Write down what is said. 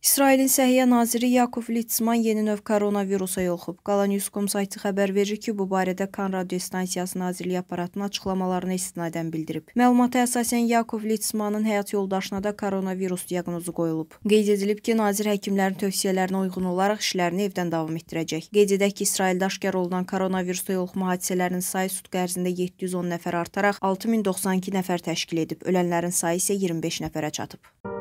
İsrailin Səhiyyə naziri Yakov Litzman yeni növ koronavirusa yoluxub. Qalannews.com saytı xəbər verir ki, bu barədə Kan Radio Stansiyası Nazirliyi aparatının açıqlamalarına istinadən bildirib. Məlumata əsasən Yakov Litzmanın həyat yoldaşına da koronavirus diaqnozu qoyulub. Qeyd edilib ki, nazir həkimlərin tövsiyələrinə uyğun olaraq işlərini evdən davam etdirəcək. Qeyd edək ki, İsraildə aşkar olunan koronavirusa yoluxma hadisələrinin sayı sutq ərzində 710 nəfər artaraq 6092 nəfər təşkil edib. Ölənlərin sayı isə 25 nəfərə çatıb.